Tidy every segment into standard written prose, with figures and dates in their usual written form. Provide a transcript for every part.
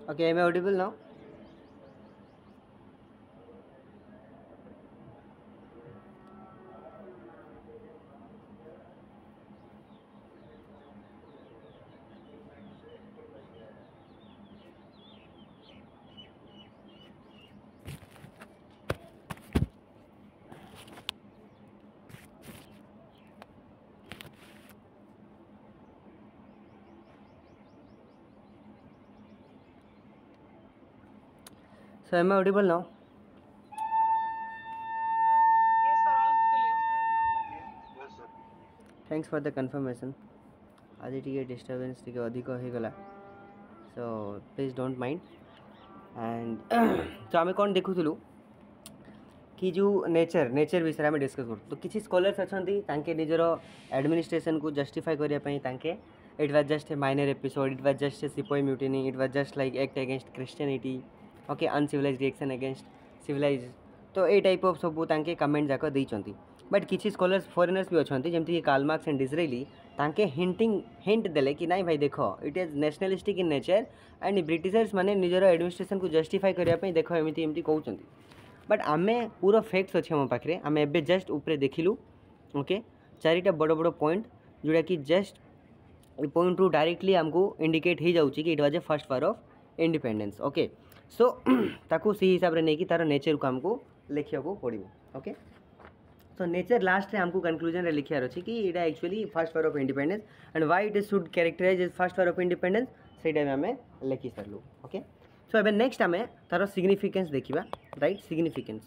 Okay, am I audible now? So am I audible now? Yes, sir. All clear. Yes, sir. Thanks for the confirmation. आज टी disturbance टी अधिक हो गला, so please don't mind. And तो आम कौन देखुलु कि जो नेचर विषय में डिस्कस करूँ. तो किसी स्कॉलर्स अच्छा निजर एडमिनिस्ट्रेशन को जस्टिफाई करने it was just a minor episode, it was just a sepoy mutiny, it was just like act against Christianity, okay, uncivilised reaction against civilised. तो ये टाइप ऑफ सब कमेंट जाक देती. बट किसी स्कॉलर्स फॉरेनर्स भी अच्छा जमीक कार्ल मार्क्स एंड डिसरेली तांके हिंट देले कि नाई भाई देख it is nationalistic in nature and Britishers माने निजर एडमिनिस्ट्रेशन को जस्टिफाई करने देख एमती कहते. बट आमे पूरा फैक्ट्स अच्छे मो पाखे आम एवं जस्ट उपरे देखिलु. ओके, चारिटा बड़ बड़ पॉइंट जोड़ा कि जस्ट पॉइंट टू डायरेक्टली आमको इंडिकेट हो जाऊँगी कि it was a first war of independence. Okay, so ताकू सी हिसाब से नहीं कि तार नेचर को आमको लिखा पड़ो. ओके, सो नेचर लास्ट रे आमको कंक्लूजन रे लिखार अच्छे कि इटा actually first war of independence and why it should characterise as first war of independence से आम लिखि सारू. ओके, सो एबे नेक्स्ट आम तार सिग्निफिकेंस देखा. राइट, सिग्निफिकेंस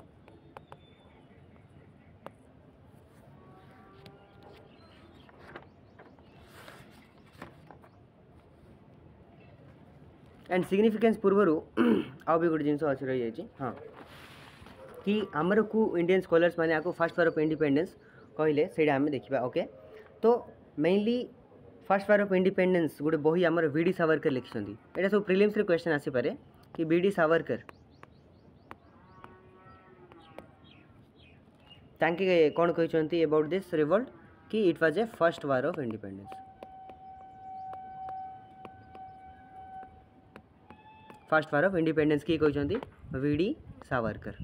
एंड सिग्निफिकेंस पूर्वर आउ भी गोटे जिनस अच्छे रही जाए. हाँ, कि आमर को इंडियन स्कॉलर्स माने आपको फर्स्ट वार ऑफ इंडिपेंडेंस कहले से आम देखा. ओके, तो mainly first war of independence गोटे बही आमर वी डी सावरकर लिखिं. यहाँ सब प्रिलिम्स रे क्वेश्चन आसीपे कि वी डी सावरकर तांके कौन कहते अबाउट दिस रिवोल्ट कि it was a first war of independence. First war of independence किए कहते वी डी सावरकर.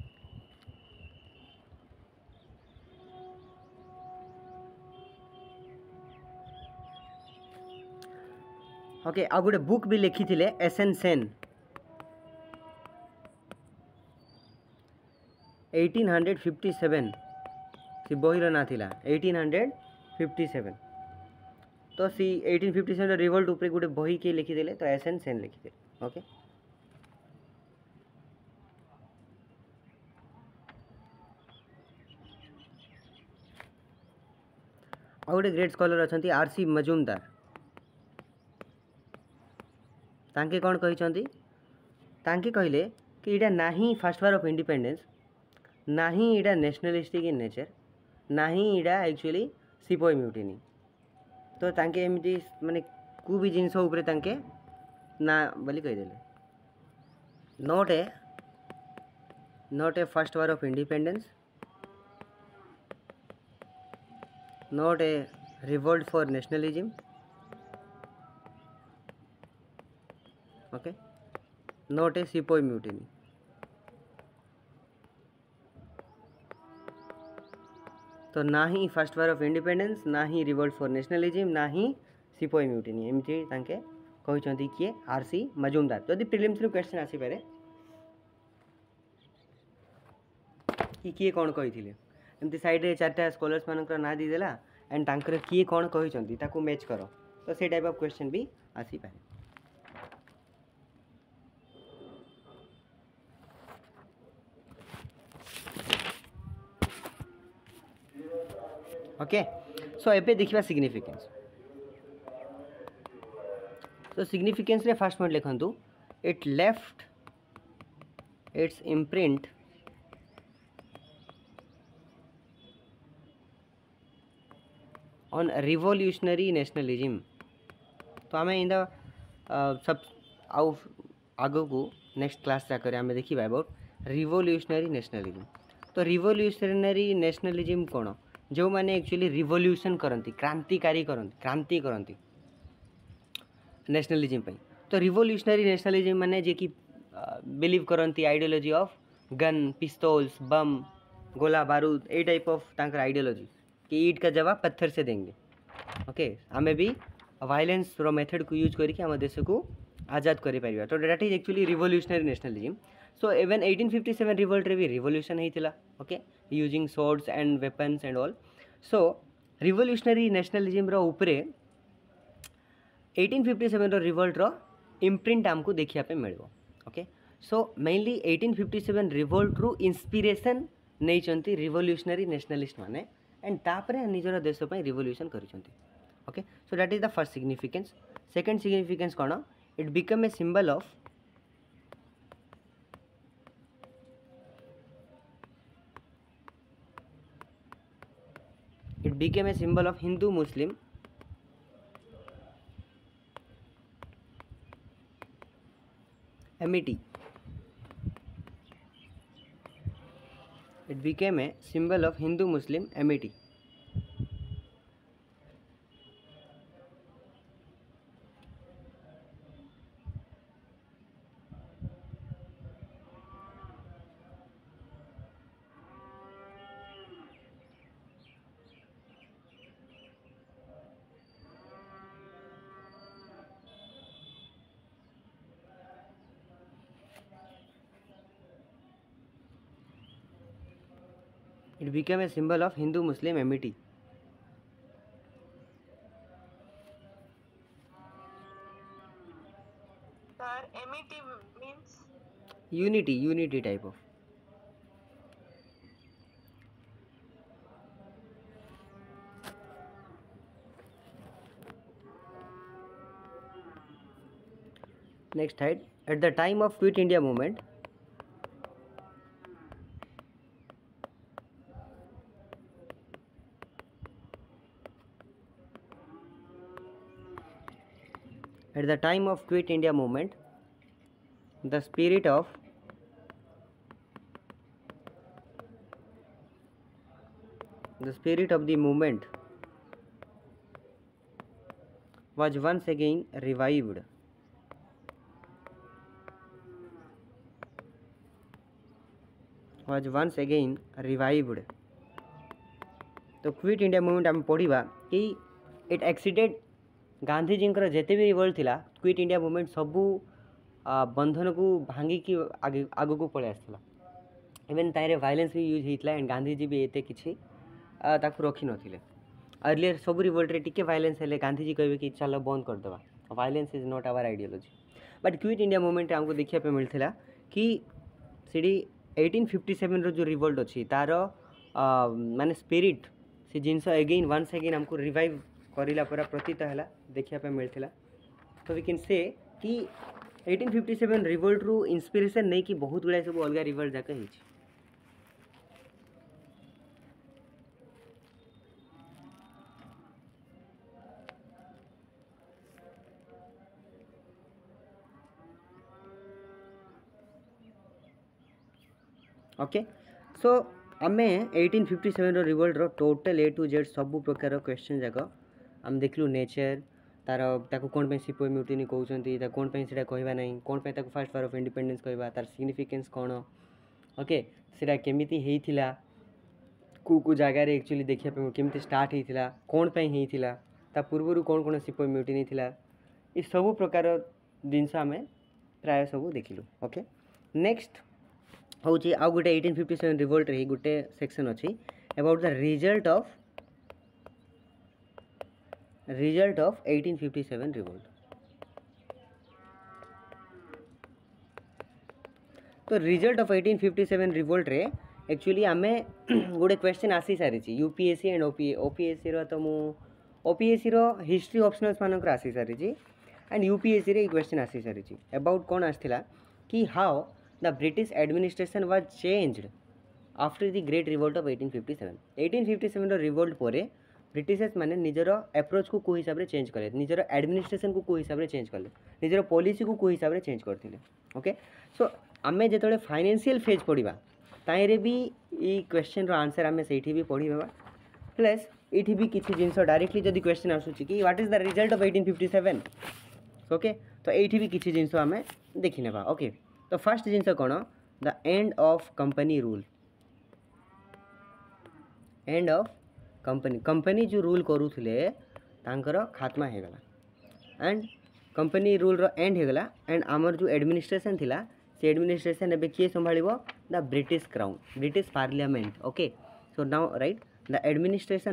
ओके, आ गोटे बुक भी लिखी थे एसएन सेन 1857 सी बहीर ना थिला 1857. तो सी 1857 रिवोल्ट उपरे गोटे बही किए लिखिदे तो एसएन सेन लिखिदे. ओके, आ गोटे ग्रेट स्कॉलर अच्छा आरसी मजुमदार. तांके कौन कहते तांके कहले कि इटा ना ही फर्स्ट वार ऑफ इंडिपेंडेंस, ना ही इटा नेशनलिस्टिक इन नेचर, ना ही इटा एक्चुअली सिपोई म्यूटिनी. तो तांके एमती माने को भी जिनस उपरे तांके ना बोली कहीदेले. Not a first war of independence, not a revolt for nationalism. Okay, not a sepoy mutiny. तो ना ही फर्स्ट वार ऑफ इंडिपेंडेंस, ना ही रिवोल्ट फॉर नेशनलिज्म, ना ही सिपोई म्यूटिनी एमती तांके कहते किए आरसी मजुमदार. जदि प्रिलिम्स रे क्वेश्चन आसीपे कि किए कौन कही एमती साइड रे चार्टा स्कॉलर्स मानकर ना दीदेला एंड तांकर किए कौन कहते ताकू मैच कर. तो से टाइप ऑफ क्वेश्चन भी आसीपे. ओके, सो एबे देखिबा सिग्निफिकेंस. तो सिग्निफिकेंस रे फर्स्ट पॉइंट लिखंतु it left its imprint on revolutionary nationalism. तो आम इन द सब आउ आगो को नेक्स्ट क्लास जाकर आम देखा अबाउट रिवोल्यूशनरी नेशनलिज्म. तो रिवोल्यूशनरी नेशनलिज्म कौन, जो मैंने एक्चुअली रिवोल्यूशन करती, क्रांतिकारी करती, क्रांति करती नेशनलिज्म पे. तो रिवोल्यूशनरी नेशनलिज्म माने जे कि बिलीव करती ideology of gun pistols bomb गोला बारूद ए टाइप ऑफ तांकर आइडियोलॉजी कि ईट का जवाब पत्थर से देंगे ओके आमे भी वायलेंस रो मेथड को यूज करके आम देश को आजाद कर पारिबा तो that is actually revolutionary nationalism so even 1857 revolt रे भी रिवोल्यूशन होइतिला okay using swords and weapons and all so revolutionary nationalism रो ऊपरे 1857 रो रिवोल्ट रो इम्प्रिंट आमको देखिया पे मिलबो ओके सो मेनली 1857 रिवोल्ट रु इंस्पिरेशन नहीं चंती रिवोल्यूशनरी नेशनलिस्ट माने एंड तापरे निजर देश पे रिवोल्यूशन करिसंती okay so that is the first significance second significance कोन it become a symbol of Hindu Muslim amity. It became a symbol of Hindu Muslim amity. It became a symbol of Hindu Muslim amity. Sir, amity means Unity type of. Next slide. At the time of Quit India movement, the spirit of the movement was once again revived. तो quit India movement आम पढ़ा कि it exceeded Gandhiji जिते भी revolt थिला quit India movement सबू बंधन को भांगिकी आग को पलि आसला इवेन तारे वायलेंस भी यूज होता एंड गांधीजी भी एते किछि ताकू रखी नथिले अर्लियर सब रिवोल्ट रे टिके वायलेंस हेले गांधीजी कहबे कि चलो बंद कर देबा violence is not our ideology but quit India movement हमको देखिया पे मिलथिला कि सीडी 1857 रो जो रिवोल्ट अछि तार माने स्पिरिट से जिनस अगेन वंस अगेन हमको रिवाइव करिला पूरा प्रतीत हैला देखिया पे मिलथिला तो वी कैन से कि 1857 रिवोल्ट रु इंस्पिरेशन नहीं कि बहुत गुड़ा सब अलग रिवोल्ट जाके हिची ओके सो आमे 1857 रो रिवोल्ट रो टोटल ए टू जेड सब प्रकार क्वेश्चन जाक आम देखलु नेचर तार ताको कोन पे सिपोई म्यूटिनी कहउछंती ता कोन पे सेटा कहबा नै कोन पे ताको फर्स्ट वार ऑफ इंडिपेंडेंस कहबा तार सिग्निफिकेंस कोन ओके सेटा केमिति हेइथिला को जगह रे एक्चुअली देखिया पे केमिति स्टार्ट हेइथिला कोन पे हेइथिला ता पूर्वरु कोन कोन सिपोई म्यूटिनी थिला ई सब प्रकार जिंस आमे प्राय सब देखिलु ओके नेक्स्ट होची आ गोटे 1857 रिवोल्ट रे गोटे सेक्शन अछि about the result of 1857 revolt तो रिजल्ट ऑफ 1857 रिवोल्ट रे एक्चुअली आमे गोटे क्वेश्चन आसी सारी यूपीएससी एंड ओपीएससी रो तो मु ओपीएससी रो हिस्ट्री ऑप्शनल्स मानक आसी सारी एंड यूपीएससी रे क्वेश्चन आसी सारी अबाउट कोन आस्थिला कि how the British administration was changed after the Great Revolt of 1857. 1857 revolt परे ब्रिटिशर्स माने निजर अप्रोच को हिसाब रे चेंज कले निजर एडमिनिस्ट्रेशन को हिसाब रे चेंज कले निजर पॉलिसी को हिसाब रे चेंज करथिले ओके सो आमे जेतले फाइनेंशियल फेज पढ़िबा ताइरे भी ई क्वेश्चन रो आंसर आमे सेठी भी पढ़िबा प्लस एठी भी किछि जिंस डायरेक्टली जदी क्वेश्चन आसुची कि what is the result of 1857 okay तो ये भी किसी जिनस आम देखी नेबा ओके तो फर्स्ट जिनस कौन the end of company rule end of company जो रूल करूले तांकर खात्मा हो गला एंड कंपनी रूल रो एंड हो गला एंड आमर जो एडमिनिस्ट्रेशन थिला से एडमिनिस्ट्रेशन एबे किए संभाळिबो the British crown British parliament okay so now right the administration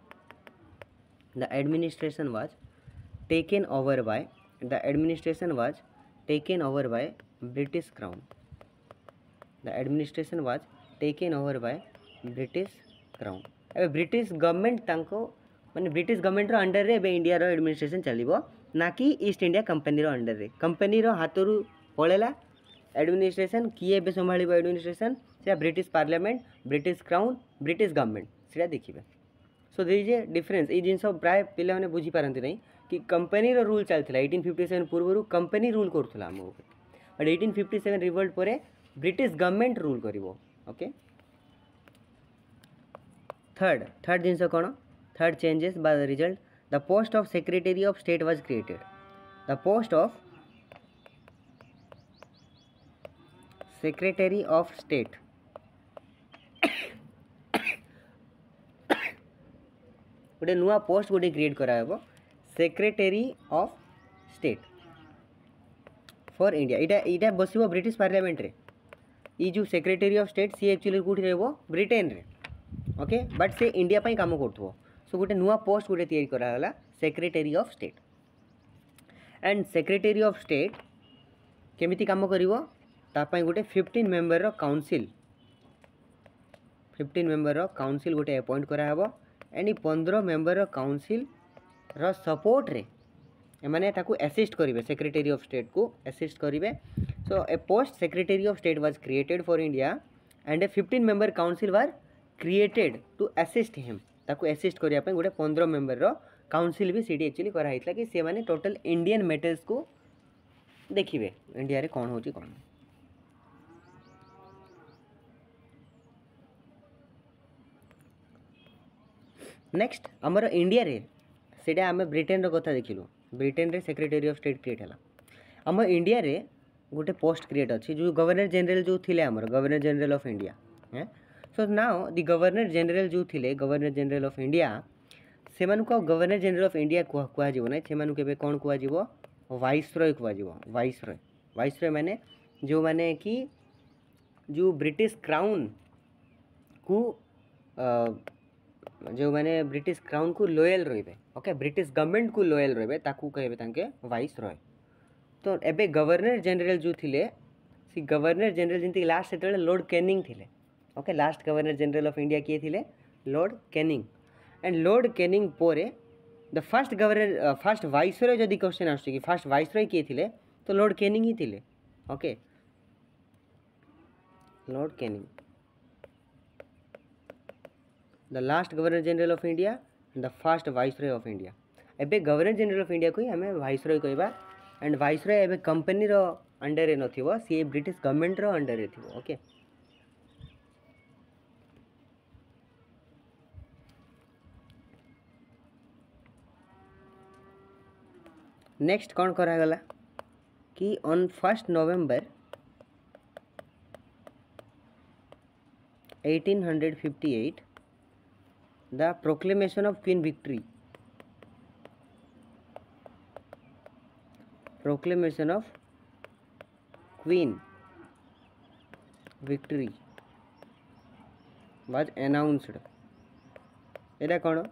was taken over by the administration was taken over by British Crown. The administration was taken over by British Crown. अब British government तांको माने British government रो under रे बे India रो administration चलिबो ना कि East India company रो under रे कंपनी रो हातरू पळेला एडमिनिस्ट्रेशन किए बे संभाळिबो एडमिनिस्ट्रेशन से British parliament British crown British government सेटा देखिबे so there is a difference ए जिंस प्राय पिला माने बुझी पारंती नै कि कंपनी रो रूल चलथिला 1857 पूर्व कंपनी रूल करथुला हम बट 1857 रिवोल्ट परे ब्रिटिश गवर्नमेंट रूल करिवो ओके थर्ड जिंस कोन third changes by the result the post of secretary of state was created the post of secretary of state गोटे नुआ पोस्ट गोटे क्रिएट कराबो secretary of state for India इटा बसिबो British parliament रे ई जो सेक्रेटरी ऑफ स्टेट सी एक्चुअली कोठी रहबो ब्रिटेन रे ओके बट से इंडिया पई काम करथबो सो गोटे नुआ पोस्ट गोटे तैयारी करा हला secretary of state and secretary of state केमिति काम करिवो ता पई गोटे 15 मेंबर रो काउंसिल गोटे अपॉइंट करा हबो एंड 15 मेंबर रो काउंसिल रो सपोर्ट रे माने ताकू असिस्ट करिवे सेक्रेटरी ऑफ स्टेट को असिस्ट करिवे so a post secretary of state was created for India and a 15 member council was created to assist him ताकू असिस्ट करिया पे गोटे 15 मेंबर रो काउंसिल भी सीडी एक्चुअली करा हितला कि से माने टोटल इंडियन मैटर्स को देखिवे इंडिया रे कोन होची कोन नेक्स्ट आमर इंडिया रे सेटा आम ब्रिटेन रो कथा देखिलु ब्रिटेन रे सेक्रेटरी ऑफ स्टेट क्रिएट हला आम इंडिया रे गोटे पोस्ट क्रिएट अच्छी जो गवर्नर जनरल जो थिले आमर गवर्नर जनरल ऑफ इंडिया है so now the governor general जो थिले गवर्नर जनरल ऑफ इंडिया से गवर्नर जनरल ऑफ इंडिया कुआ जीवो नै से मानु केबे कोन कुआ जीवो वाइसरॉय कुआ जीवो वाइसरॉय माने कि जो ब्रिटिश क्राउन को जो माने ब्रिटिश क्राउन को लॉयल रहिबे ओके ब्रिटिश गवर्नमेंट को लॉयल रहिबे ताकू कहबे तांके वाइसरॉय तो एबे गवर्नर जनरल जो थिले सी गवर्नर जनरल जिंती लास्ट सेटल लॉर्ड कैनिंग थिले okay last governor general of India किए थिले Lord Canning and Lord Canning पोरे the first governor first viceroy जदि क्वेश्चन आछे कि फर्स्ट वाइसरॉय किए थिले तो लॉर्ड कैनिंग ही थिले okay Lord Canning the last governor general of India the first viceroy of India एबे गवर्नर जनरल ऑफ इंडिया को ही हमें वाइसरॉय कहबा एंड वाइसरॉय एबे कंपनी रो अंडर रे नथिबो सी ब्रिटिश गवर्नमेंट रो अंडर रे थिबो ओके नेक्स्ट कौन करा गला कि on 1 November 1858 the proclamation of Queen Victory was announced एटा कौन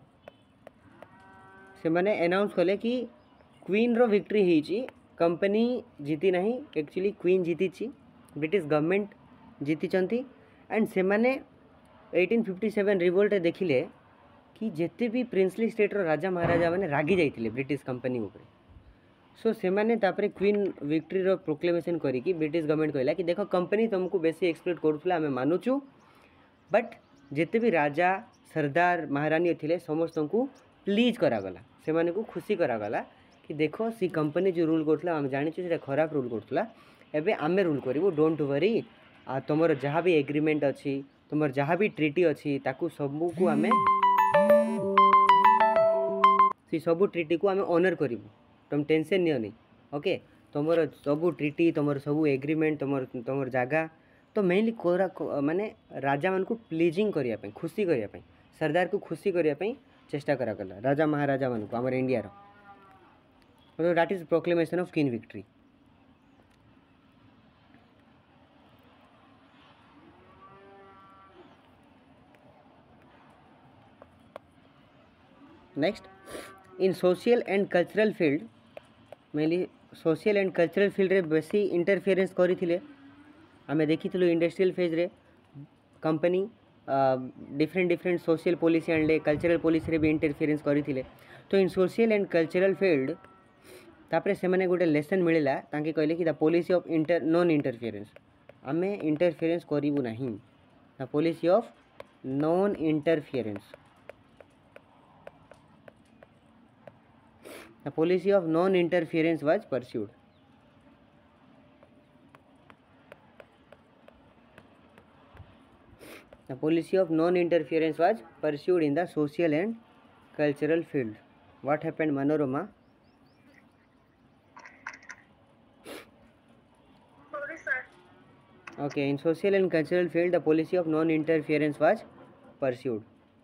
से माने अनाउंस कले कि क्वीन रो विक्ट्री ही कंपनी जीती नहीं एक्चुअली क्वीन जीती ब्रिटिश गवर्नमेंट जीति एंड से माने 1857 रिवोल्ट देखिले कि जेते भी प्रिंसली स्टेट रो राजा महाराजा माने रागी जाइतिले ब्रिटिश कंपनी ऊपर सो से माने तापरे क्वीन विक्ट्री रो प्रोक्लेमेशन करी कि ब्रिटिश गवर्नमेंट कहला कि देखो कंपनी तुमको बेसी एक्सप्लॉइट करूथला हमें मानुचु बट जेते भी राजा सरदार महारानी थिले समस्त को प्लीज करागला से माने को खुशी करागला कि देखो सी कंपनी जो रूल करथला हम जानि छु से खराब रूल करथला एबे आमे रूल करिवो डोंट वरी आ तुमर जहाँ भी एग्रीमेंट अच्छी तुमर जहाँ भी ट्रिटी अच्छी ताकू सबू को आमे सी सबू ट्रिटी को आमे ऑनर करिवो तुम टेंशन नियो नहीं ओके तुमर सब ट्रिटी तुमर सब एग्रीमेंट तुमर तुमर जगह तो मेनली कोरा माने राजा मान को प्लीजिंग करिया पे खुशी करिया पे सरदार को खुशी करिया पे चेष्टा करा गला राजा महाराजा मान को हमर इंडिया रो तो that is proclamation of Queen Victoria next in social and cultural field mainly social and cultural field रे बेसी इंटरफेरेंस करिथिले आमे देखिथिलु इंडस्ट्रियल फेज रे company different different social policy and cultural policy रे भी इंटरफेरेंस करिथिले तो in social and cultural field तापरे से माने गोटे लेसन मिलिला तांके कहले कि the policy of non interference आमे इंटरफेरेंस करिवु नाही the policy of non interference the policy of non interference was pursued The policy of non-interference was pursued in the social and cultural field. What happened, Manorama? Sorry, sir. Okay, in social and cultural field, the policy of non-interference was pursued.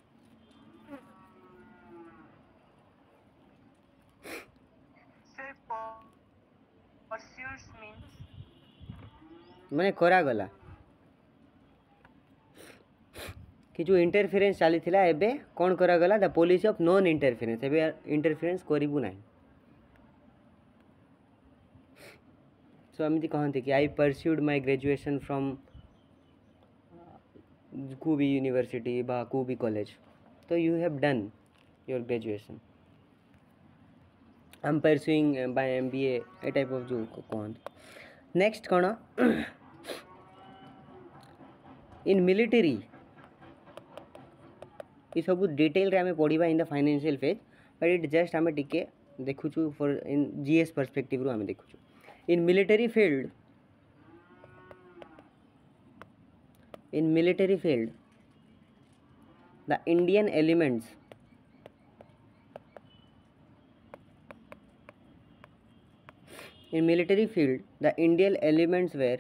Sir, pursues means मैंने करा गला कि जो interference चली थिला एबे कौन करा गला the policy of non interference एबे इंटरफेरेंस करिबु नाही सो एमती कहते कि I pursued my graduation from कुबी यूनिवर्सिटी बा कुबी कॉलेज तो you have done your graduation I am pursuing by MBA a type of जो कहते नेक्स्ट कौन इन मिलिटरी ये सब डिटेल रे हमें पढ़ा in the financial phase but it just आम टिके देखुचु फॉर इन जीएस पर्सपेक्टिव रू आम देखुचु in military field the Indian elements were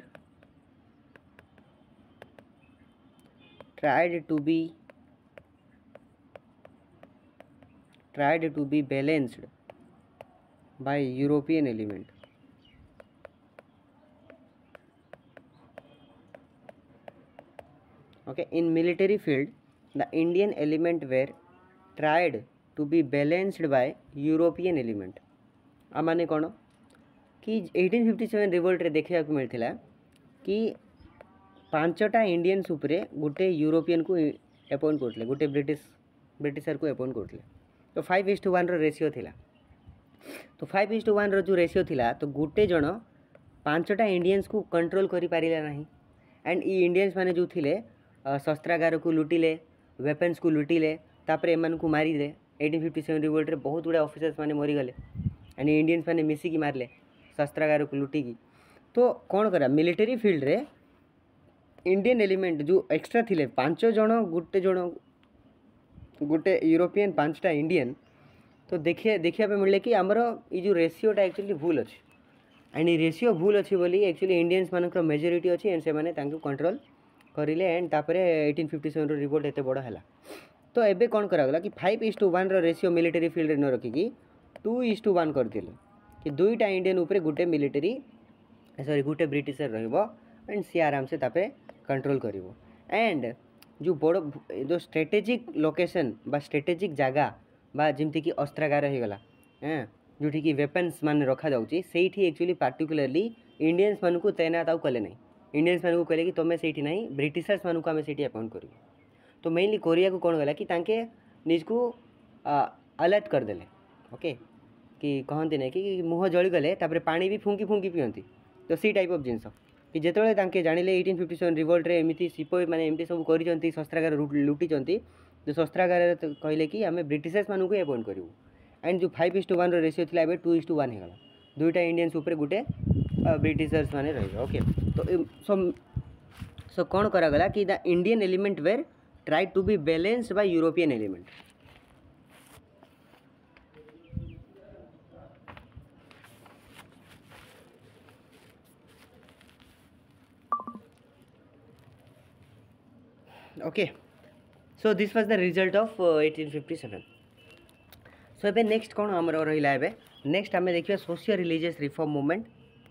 tried to be balanced by European element. Okay, in military field, the Indian element were tried to be balanced by European element. आमाने कौन कि 1857 revolt रे देखा मिलता कि पांचटा इंडियंस उपरे गोटे European को अपॉइंट करते गोटे ब्रिटिशर को अपॉइंट करते तो 5:1 रेशियो थिला तो 5:1 जो रेशियो थिला तो गोटे जन पांचटा इंडियंस को कंट्रोल करि पारिला नाही एंड ई इंडियंस माने जो थिले शस्त्रागार को लुटिले वेपन्स को लुटिले तापर एमान को मारिले 1857 रिवोल्ट रे बहुत गुड़ा ऑफिसर्स माने मरी गले एंड इंडियंस माने मिसिकी मारले शस्त्रागार को लुटिकी तो कौन करा मिलिटरी फील्ड रे इंडियन एलिमेंट जो एक्स्ट्रा थिले पांच जन गोटे यूरोपियन पांचटा इंडियन तो देखिया पे मिले कि आमर ये जो रेशियोटा एक्चुअली भूल अच्छे एंड ये रेशियो भूल अच्छी बोली एक्चुअली इंडियंस मानक मेजोरिटी अच्छी एंड से माने तांको कंट्रोल करिले एंड तापरे 1857 रिपोर्ट एते बड़ हैला तो एबे कौन करागला कि 5:1 रेशियो मिलिटरी फील्ड रे न रखिकी 2:1 कर दिले कि दुईटा इंडियन ऊपर गोटे मिलिटरी सॉरी गोटे ब्रिटिशर रहिबो एंड सी आराम से तापरे कंट्रोल करिवो एंड जो बड़ जो स्ट्रेटेजिक लोकेशन बा स्ट्रेटेजिक जगह बा जमती कि अस्त्रागार हो गला जोठी कि वेपन्स मान रखा जाउची सेठी एक्चुअली पार्टिकुलरली इंडियंस मान को तैनात आउ कले नहीं इंडियंस मान को कहले कि तुम सेठी नहीं ब्रिटिशर्स मान को आम सेठी अपॉइंट करू तो मेनली कोरिया को कौन गला कि तांके निज को अलर्ट करदेले ओके कि कहते नहीं कि मुँह जली गले तापर पानी भी फुंकी फुंकी पियंती तो सी टाइप ऑफ जिनस कि जिते तांके जानिले 1857 रिवोल्ट रे एमती सिपाही माने एमती सब करिसंती शस्त्रागार लुटिचंती तो शस्त्रागार कहले कि आम ब्रिटिशर्स मान को अपॉइंट करूँ एंड जो 5:1 रेशियो थिला एबे 2:1 हो गला दुईटा इंडियंस ऊपर गोटे ब्रिटिशर्स माने रहिबे ओके तो सो कौन करा गला कि the Indian element were try to be balanced by European element okay so this was the result of 1857 so एबे नेक्स्ट कौन आमर रहिला एबे नेक्स्ट आमे देखिबा socio religious reform movement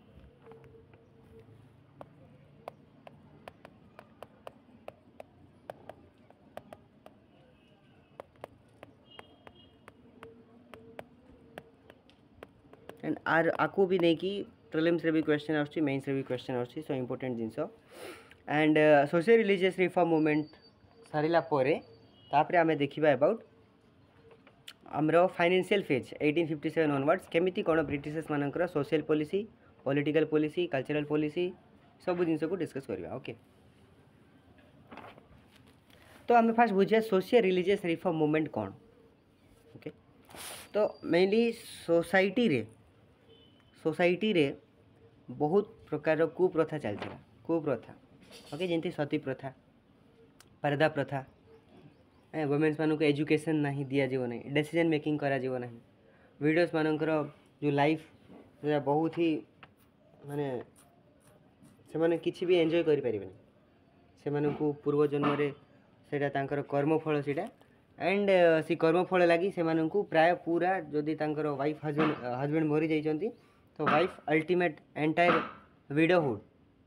and आर आकु भी नहीं कि प्रिलिम्स रे भी क्वेश्चन आछी मेंस रे भी क्वेश्चन आछी सो इंपोर्टेंट जिंस and socio religious reform movement सारिला परे तापरे आमे देखिबा अबाउट आमर फाइनेंशियल फेज 1857 ऑनवर्ड्स केमिति कोन ब्रिटिशर्स मानकर social policy political policy cultural policy सब जिंस को डिस्कस करबा ओके तो आम फास्ट बुझे सोशियो रिलीजियस रिफॉर्म मूवमेंट कौन ओके तो मेनली सोसाइटी रे बहुत प्रकार कुप्रथा चलता कुप्रथा ओके जमी सती प्रथा पर्दा प्रथा वुमेन्स मानक एजुकेशन नहीं दिज्व ना डिसीजन मेकिंग करा ना वीडियोस मानकर जो लाइफ बहुत ही माने से माने किसी भी एंजॉय करि परिबे से मानकु पूर्व जन्म रे सेटा तांकर कर्मफल सेटा एंड सी कर्मफल लगी से मानकु प्राय पूरा जदि तांकर वाइफ हस्बैंड मरी जाइछंती तो wife ultimate entire widowhood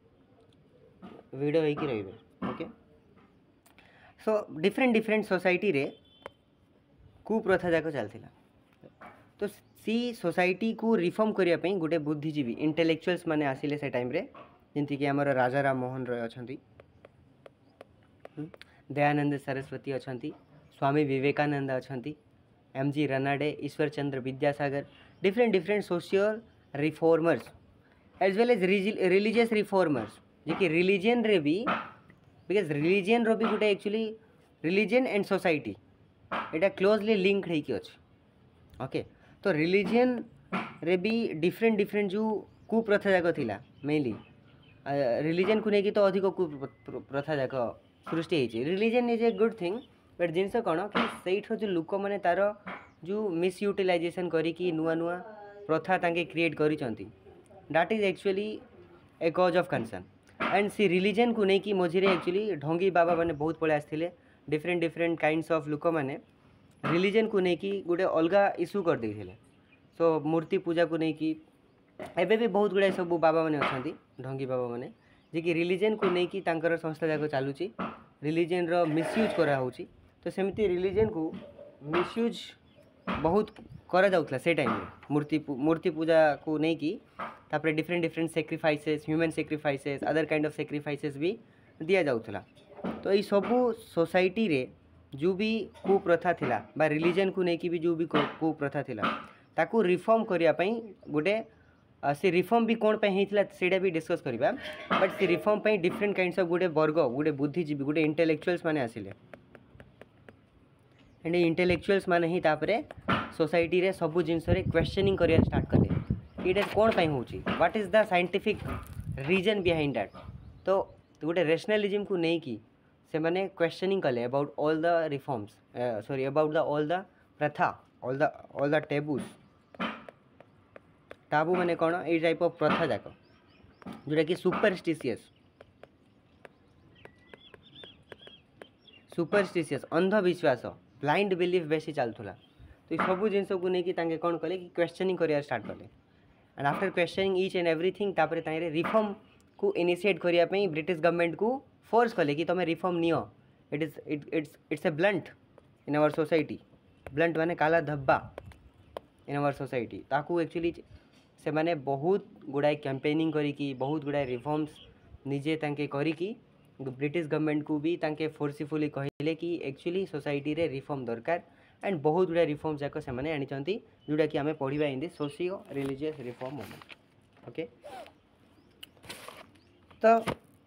widow होइकी रहिबे ओके सो डिफरेंट सोसाइटी रे कुप्रथा जाक चलथिला तो सी सोसाइटी को रिफॉर्म करिया पई गोटे बुद्धिजीवी इंटेलेक्चुअल्स माने आसिले से टाइम रे जेंति कि हमर राजा राम मोहन रॉय अछंती दयानंद सरस्वती अछंती स्वामी विवेकानंद अछंती MG Ranade Ishwar Chandra Vidyasagar different social reformers as well as religious reformers जे कि रिलीजन रे भी बिकज रिलीजन रो भी गोटे एक्चुअली रिलीजन एंड सोसाइटी एटा क्लोजली लिंक्ड है कि अछि ओके तो रिलीजन रे भी डिफरेंट जो कुप्रथा जाक थिला मेनली रिलीजन को लेकिन तो अधिक कुप्रथा जाक सृष्टि होती religion is a good thing but जिनस कौन कि सहीठ जो लोक मैंने तार जो मिसयूटिलाइजेशन करी नुआ नुआ प्रथा तांके क्रिएट करिसंती that is actually a cause of concern and सी रिलीजन को लेकिन मझे एक्चुअली ढंगी बाबा मैंने बहुत पड़े आसते डिफरेंट काइंड्स ऑफ लोक मैंने रिलीजन को लेकिन गोटे अलग इश्यू कर देते सो मूर्ति पूजा को लेकिन एबे भी बहुत गुड़ाए सब बाबा मैंने अच्छा ढंगी बाबा मैंने जे कि रिलीजन को लेकिन तांकर संस्था जाक चलुची रिलीजन रो मिसयूज करा होची तो सेमती रिलीजन को मिसयूज बहुत करा जाउतला से टाइम मूर्ति पूजा को लेकिन तापर different sacrifices human sacrifices other kind of sacrifices भी दिया जाउतला तो ये सबू सोसाइटी रे जो भी कुप्रथा थिला बा रिलीजन को लेकिन भी जो भी कुप्रथा थिला ताकू रिफॉर्म करिया पई गोटे से रिफॉर्म भी कौन पे होता से भी डिस्कस करवा बट से रिफॉर्म पे डिफरेंट काइंड्स ऑफ गोटे वर्ग गोटे बुद्धिजीवी गोटे इंटेलेक्चुअल्स माने आसिले एंड इंटेलेक्चुअल्स माने ही तापरे सोसाइटी रे सब जिनस रे क्वेश्चनिंग करिया स्टार्ट कले इट कौन पे होची what is the scientific reason behind that तो गोटे रेशनलिज्म को नहीं कि से माने क्वेश्चनिंग कले about all the reforms sorry about the all the pratha all the taboos taboo माने कौन ये टाइप ऑफ प्रथा जाक जोटा कि सुपरस्टिशियस अंधविश्वास ब्लाइंड बिलीफ बेसी चलूला तो ये सब जिन को लेकिन कौन कले कि क्वेश्चनिंग करिया स्टार्ट कले and after questioning each and everything तापर तांरे रिफॉर्म को इनिशिएट करिया पई ब्रिटिश गवर्नमेंट को फोर्स कले कि तुम रिफॉर्म नियो it's a blunt in our society blunt माने काला धब्बा इन आवर सोसाइटी ताकू एक्चुअली से माने बहुत गुड़ाए कैंपेनिंग करी बहुत गुड़ाए रिफॉर्म्स निजे तांके करी ब्रिटिश गवर्नमेंट को भी तांके फोर्सफुली कहले कि एक्चुअली सोसाइटी रे रिफॉर्म दरकार एंड बहुत गुड़ाए रिफॉर्म जाक से माने आनिचंती जोटा कि आमे पढ़िबा in the socio religious reform movement okay तो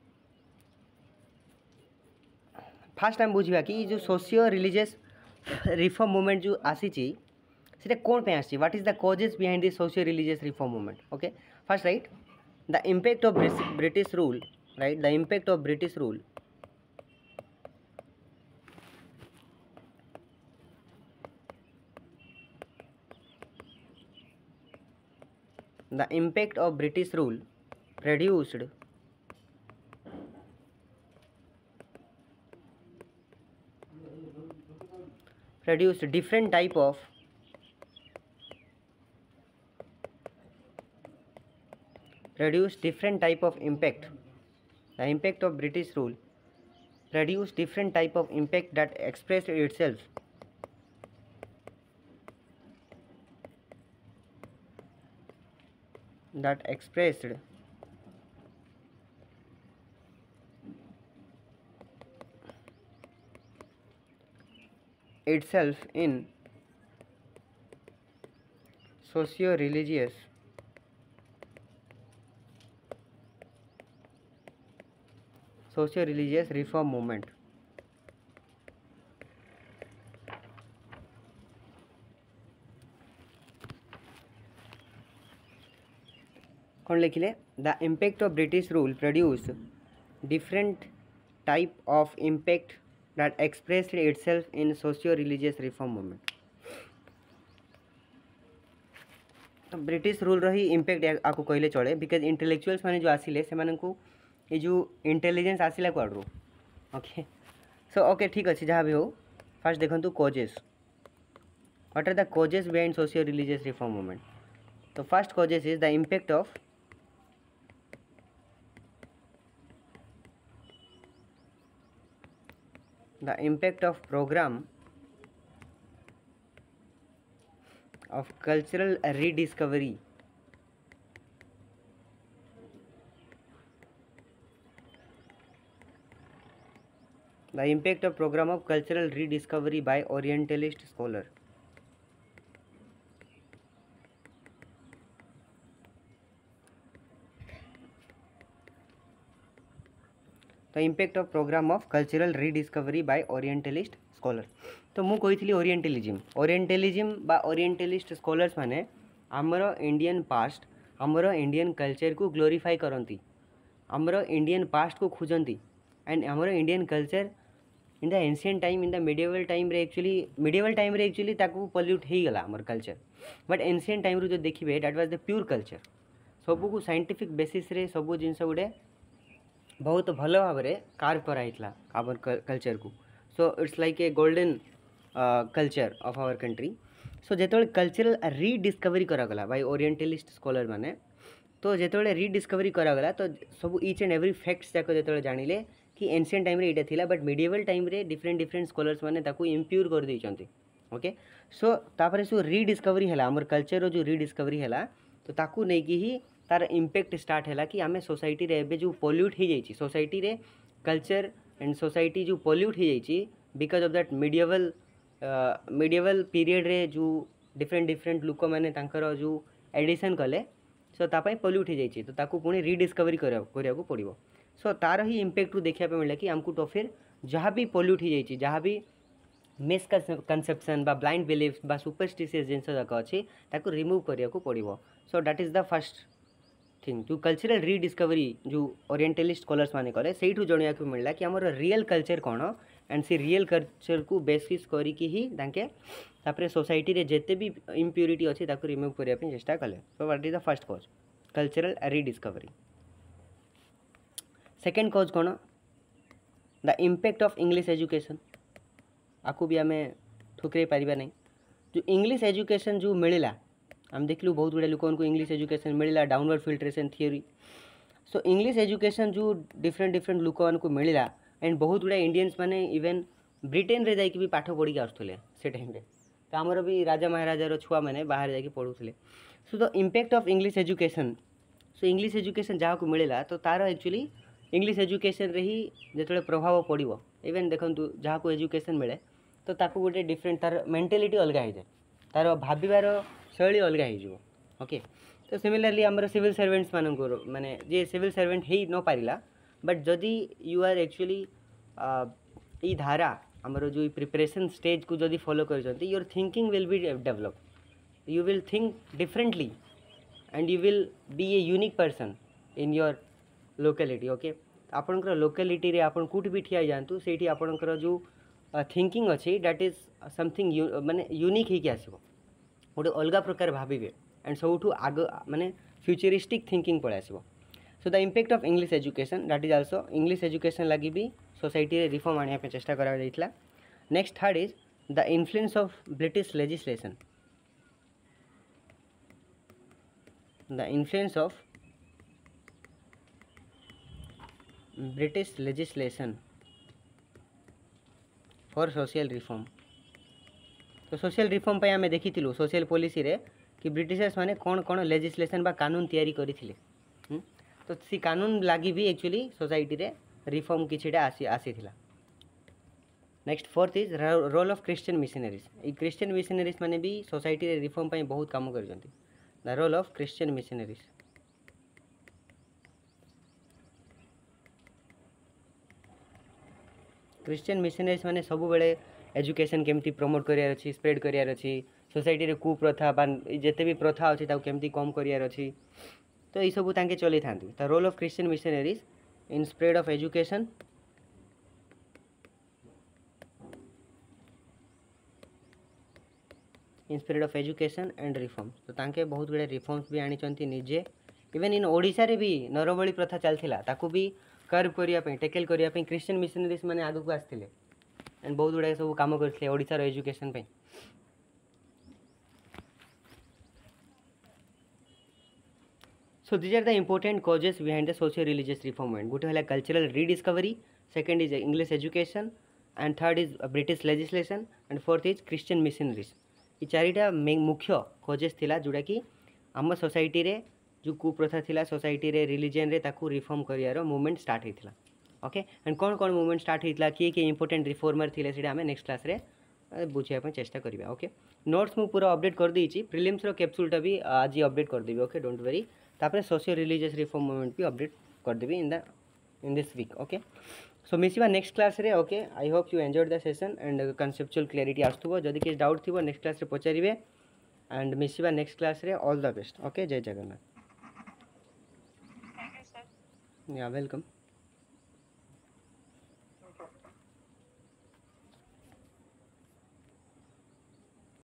फास्ट टाइम बुझिबा कि जो सोशियो रिलीजियस रिफॉर्म मूवमेंट जो आसीची सेटा कौन पे आसी what is the causes behind this socio religious reform movement okay first right the impact of British rule right the impact of British rule the impact of British rule produced produced different type of impact. The impact of British rule produced different type of impact that expressed itself in socio-religious reform movement. कौन लिखिले the impact of British rule produce different type of impact that expressed itself in socio religious reform movement. British rule रही impact आपको कहले चले because intellectuals माने जो आसिले से मानकु ये जो इंटेलिजेंस आसिला कुआड्रू. ओके सो ओके ठीक अच्छे जहाँ भी हो फास्ट देखो causes. What are the causes behind socio religious reform movement. तो first causes is the impact of program of cultural rediscovery. The impact of program of cultural rediscovery by Orientalist scholar. The impact of program of cultural rediscovery by Orientalist scholar. तो मु कही orientalism बा orientalist scholars माने आमर Indian past आमर Indian culture को glorify करती आमर इंडियन पास्ट को खोजती एंड आमर Indian culture in the ancient time in the medieval time रे एक्चुअली ताकू पल्यूट हो गला आमर कल्चर बट एंशिएंट टाइम रू जो देखिए that was the pure culture सबू को साइंटिफिक बेसिस रे सबू जिनस गुडे बहुत भल भाव में कार्व कराइला आवर कल्चर को. So it's like a golden culture of our country. So जिते कल्चरल रिडिस्कवरी करागला बाय ओरिएंटलिस्ट स्कॉलर माने तो जिते रिडिस्कवरी करागला तो सब इच एंड एवरी फैक्ट्स जाक जो जानिले कि एंशिएंट टाइम रे एटा थिला बट मिडिएवल टाइम रे डिफरेंट स्कॉलर्स माने ताकू इम्प्योर कर देइचंती. ओके सो तापर सो रिडिस्कवरी हैला हमर कल्चर रो जो रिडिस्कवरी हैला तो ताकू नै कि ही तार इम्पैक्ट स्टार्ट है कि आम सोसाइटी रे एबे जो पॉल्यूट हो जाइए सोसाइटी रे कल्चर एंड सोसाइटी जो पॉल्यूट हो जाइए because of that medieval period रे जो डिफरेंट लोक मैंने जो एडिशन कले सो तापाई पॉल्यूट हो जाइए तो ताकू पुणी रिडिस्कवरी करा पड़ो. सो तार ही इम्पैक्ट रू देखा मिला कि आमको तो फिर जहाँ भी पॉल्यूट हो जाइए जहाँ भी मिसकनसेप्शन बा ब्लाइंड बिलीफ बा सुपरस्टिशियस जिनस जाक अच्छी ताकू रिमूव करा पड़ो. So that is the first thing जो कल्चरल रिडिस्कवरी जो ओरिएंटलिस्ट स्कॉलर्स माने करे सेठू जणिया को मिलला कि हमर रियल कल्चर कोन एंड से रियल कल्चर को बेसिस करी कि ही ताके तापरे सोसाइटी रे जेते भी इम्प्योरिटी अछि ताको रिमूव करिया पे चेष्टा कले. So what is the first cause cultural rediscovery. Second cause कोन the impact of English education. आकु भी हमें ठुकरे पारिबा नहीं. जो इंग्लिश एजुकेशन जो मिलला आम देखलु बहुत गुड़ा लोक इंग्लिश एजुकेशन मिलला downward filtration theory. So English education जो डिफरेंट लोक को मिलला एंड बहुत गुड़ा इंडियंस माने इवेन ब्रिटेन रे जाकि भी पाठ पढ़ी आसुले से टाइम रे तो आमर भी राजा महाराजार छुआ मैंने बाहर जाकि पढ़ुले. So the impact of English education. So English education जहाँ को मिलला तो तार एक्चुअली इंग्लिश एजुकेशन रे ही जो प्रभाव पड़ो इवेन देखु जहाँ को एजुकेशन मिले तो ताको गोटे डिफरेंट तार मेंटालिटी अलग हो जाए तार भाबार शैली अलग हो. ओके तो सिमिलरली आमर सिविल सर्वेंट्स मानक माने जे सिविल सर्वेंट हो न पारिला बट जदि यू आर एक्चुअली ई धारा आमर जो प्रिपरेशन स्टेज को जदि फॉलो कर your thinking will be develop you will think differently and you will be a unique person in your locality. Okay आपणकर लोकेलिटी रे आपण कोठी भी ठिया जातु सेठी आपणकर जो थिंकिंग अच्छी दैट इज समथिंग माने यूनिक होगी आसो गोटे अलग प्रकार भाविबे एंड सब आग माने फ्यूचरिस्टिक थिंकिंग पड़े आसो. So the impact of English education that is also English education लगी भी सोसाइटी रे रिफॉर्म आने पे चेष्टा करा जाइतला. Next third is the influence of British legislation, the influence of British legislation for social reform. तो सोशल रिफॉर्म पे आम देखी सोशल पॉलिसी रे कि ब्रिटिशर्स माने कौन कौन लेजिस्लेशन बा कानून तैयारी करथिले। तो सी कानून लगी भी एक्चुअली सोसाइटी रे रिफॉर्म किछिटा आसीथिला। Next fourth is role of Christian missionaries. ये क्रिश्चियन मिशनरीज माने भी सोसाइटी रे रिफॉर्म पे बहुत काम करजंती। The role of Christian missionaries, Christian missionaries माने सब बेले एजुकेशन केमती प्रमोट करियार अछि, स्प्रेड करियार अछि, सोसाइटी रे कुप्रथा बा जेते भी प्रथा अछि ताको केमती कम करियार अछि, तो ये सब तांके चली थांती। The role of Christian missionaries in spread of education, in spread of education and reforms. तो तांके बहुत गुड़े रिफॉर्म्स भी आनी निजे। इवन इन ओडिशा रे भी नरबली प्रथा चलथिला ताकू भी कर्व करिया पे, टैकल करिया पे क्रिश्चियन मिशनरीज माने आगु को आस्थिले एंड बहुत गुड़े सब काम करथिले ओडिशा रो एजुकेशन पे। So these are the important causes behind the socio religious reform movement. गोटे है cultural rediscovery, second is English education, and third is British legislation, and fourth is Christian missionaries. ये चारिटा मुख्य कॉजेस थिला जोड़ा कि आम सोसाइटी रे जो कुप्रथा थिला सोसाइटी रे रिलीजन रे ताकू रिफॉर्म करियार मूवमेंट स्टार्ट होता। ओके, एंड कौन कौन मूवमेंट स्टार्ट होता, किए किए इंपोर्टेंट रिफॉर्मर थिले सीटा आम नेक्स्ट क्लास रे बुझाई चेष्टा करिबा। ओके, नोट्स मु पूरा अपडेट कर देछि, प्रिलिम्स रो कैप्सूलटा भी आज अपडेट कर देबी। Okay, don't worry. तापर सोशियो रिलीजियस रिफॉर्म मूवमेंट भी अपडेट कर देबी in this week. Okay, so मिसिबा नेक्स्ट क्लास रे। Okay, I hope you enjoyed the session and conceptual clarity आसुथबो। जदि किसी डाउट थिबो नेक्स्ट क्लास रे पचारिबे एंड मिसिबा नेक्स्ट क्लास रे। All the best. ओके, जय Jagannath. Thank you, sir. Yeah welcome.